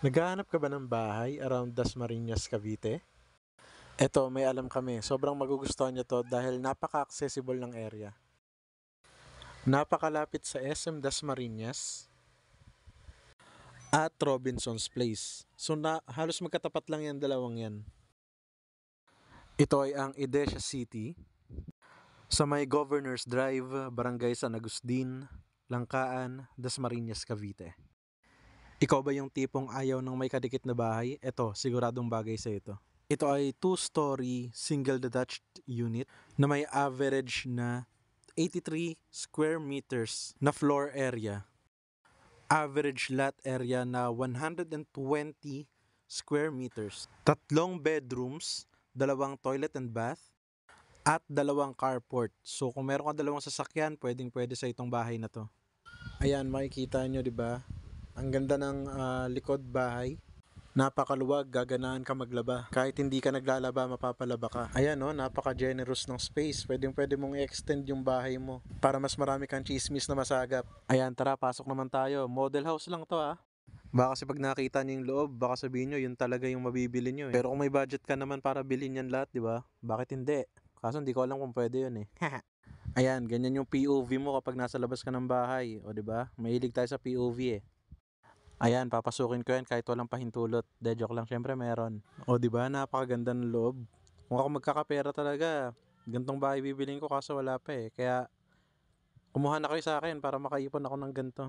Naghahanap ka ba ng bahay around Dasmariñas, Cavite? Eto, may alam kami. Sobrang magugustuhan niyo to dahil napaka-accessible ng area. Napakalapit sa SM Dasmariñas at Robinson's Place. So halos magkatapat lang yan dalawang yan. Ito ay ang Idesia City sa may Governor's Drive, Barangay San Agustin, Langkaan, Dasmariñas, Cavite. Ikaw ba yung tipong ayaw ng may kadikit na bahay? Ito, siguradong bagay sa ito. Ito ay 2-story single detached unit na may average na 83 square meters na floor area. Average lot area na 120 square meters. 3 bedrooms, 2 toilet and bath, at 2 carport. So kung meron ka 2 sasakyan, pwedeng-pwede sa itong bahay na to. Ayan, makikita nyo, di ba? Ang ganda ng likod bahay. Napakaluwag, gaganaan ka maglaba. Kahit hindi ka naglalaba, mapapalaba ka. Ayan no, napaka-generous ng space. Pwedeng-pwede mong i-extend yung bahay mo para mas marami kang chismis na masagap. Ayan, tara, pasok naman tayo. Model house lang to ah. Baka kasi pag nakita niyo yung loob, baka sabihin nyo, yun talaga yung mabibili nyo eh. Pero kung may budget ka naman para bilhin yan lahat, di ba? Bakit hindi? Kaso hindi ko alam kung pwede yun eh. Ayan, ganyan yung POV mo kapag nasa labas ka ng bahay. O di ba? Mahilig tayo sa POV eh. Ayan, papasukin ko yan kahit walang pahintulot. De, joke lang, syempre meron. O di ba, napakaganda ng loob. Kung ako magkakapera talaga, gantong bahay bibiling ko kaso wala pa eh. Kaya kumuha na kayo sa akin para makaipon ako ng ganto.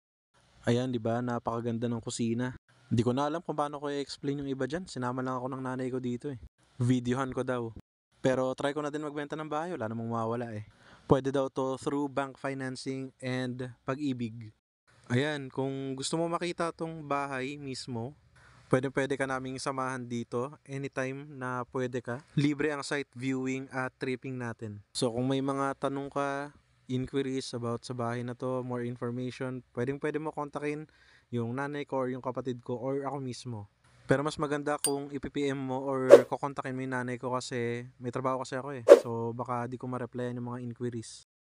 Ayan, di ba, napakaganda ng kusina. Hindi ko na alam kung paano ko i-explain yung iba dyan. Sinama lang ako ng nanay ko dito eh. Videohan ko daw. Pero try ko na din magbenta ng bahay, wala namang mawala eh. Pwede daw to through bank financing and pag-ibig. Ayan, kung gusto mo makita tong bahay mismo, pwede ka naming samahan dito anytime na pwede ka. Libre ang site viewing at tripping natin. So kung may mga tanong ka, inquiries about sa bahay na to, more information, pwede mo kontakin yung nanay ko or yung kapatid ko or ako mismo. Pero mas maganda kung i-PM mo or kukontakin mo yung nanay ko kasi may trabaho kasi ako eh. So baka di ko ma-replyan yung mga inquiries.